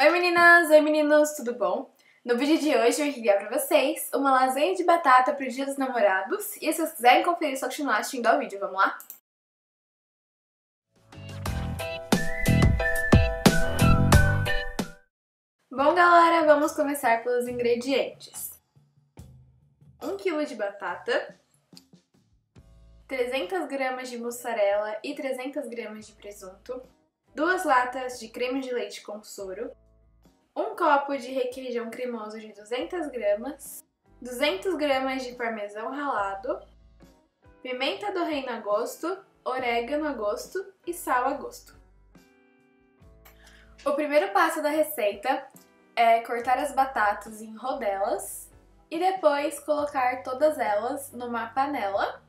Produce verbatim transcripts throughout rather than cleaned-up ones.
Oi meninas, oi meninos, tudo bom? No vídeo de hoje eu vim criar pra vocês uma lasanha de batata pro Dia dos Namorados. E se vocês quiserem conferir, só continuar assistindo ao vídeo, vamos lá? Bom galera, vamos começar pelos ingredientes. um quilo de batata, trezentas gramas de mussarela e trezentas gramas de presunto, duas latas de creme de leite com soro, um copo de requeijão cremoso de duzentas gramas, duzentas gramas de parmesão ralado, pimenta do reino a gosto, orégano a gosto e sal a gosto. O primeiro passo da receita é cortar as batatas em rodelas e depois colocar todas elas numa panela.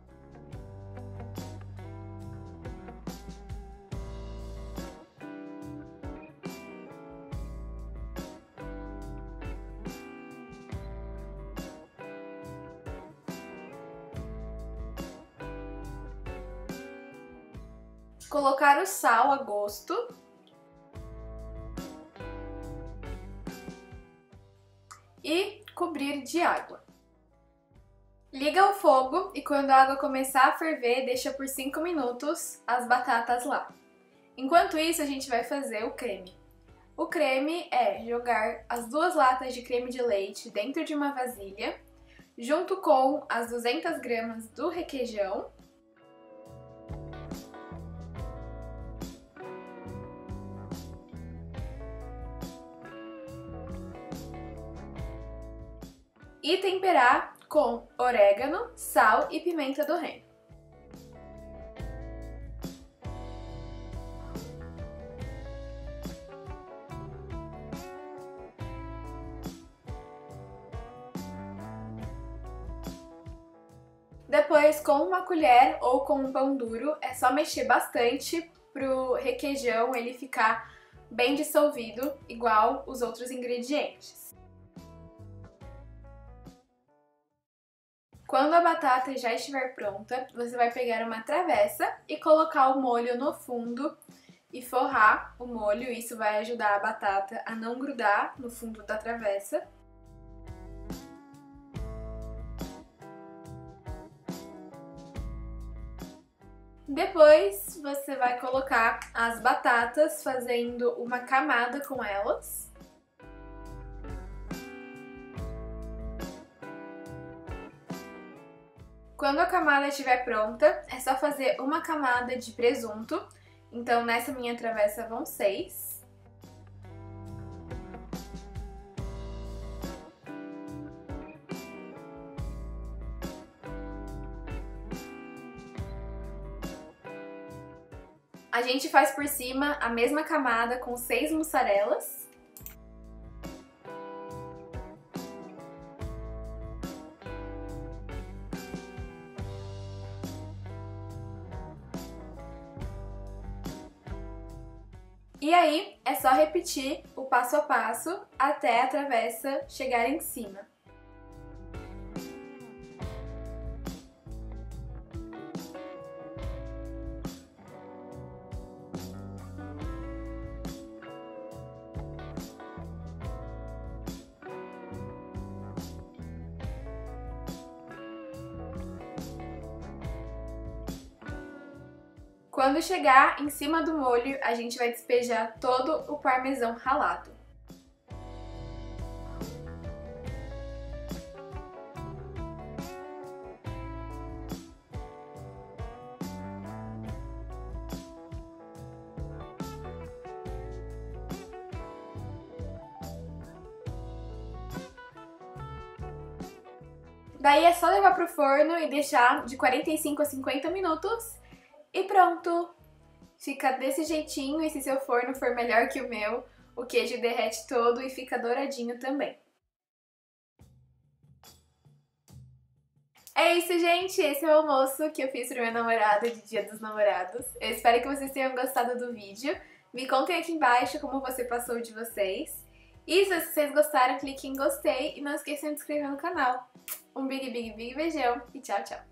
Colocar o sal a gosto e cobrir de água. Liga o fogo e quando a água começar a ferver, deixa por cinco minutos as batatas lá. Enquanto isso, a gente vai fazer o creme. O creme é jogar as duas latas de creme de leite dentro de uma vasilha, junto com as duzentas gramas do requeijão, e temperar com orégano, sal e pimenta do reino. Depois, com uma colher ou com um pão duro, é só mexer bastante pro requeijão ele ficar bem dissolvido, igual os outros ingredientes. Quando a batata já estiver pronta, você vai pegar uma travessa e colocar o molho no fundo e forrar o molho. Isso vai ajudar a batata a não grudar no fundo da travessa. Depois você vai colocar as batatas fazendo uma camada com elas. Quando a camada estiver pronta, é só fazer uma camada de presunto. Então, nessa minha travessa vão seis. A gente faz por cima a mesma camada com seis mussarelas. E aí, é só repetir o passo a passo até a travessa chegar em cima. Quando chegar em cima do molho, a gente vai despejar todo o parmesão ralado. Daí é só levar pro forno e deixar de quarenta e cinco a cinquenta minutos. E pronto! Fica desse jeitinho e se seu forno for melhor que o meu, o queijo derrete todo e fica douradinho também. É isso, gente! Esse é o almoço que eu fiz pro meu namorado de Dia dos Namorados. Eu espero que vocês tenham gostado do vídeo. Me contem aqui embaixo como você passou o de vocês. E se vocês gostaram, clique em gostei e não esqueçam de se inscrever no canal. Um big, big, big beijão e tchau, tchau!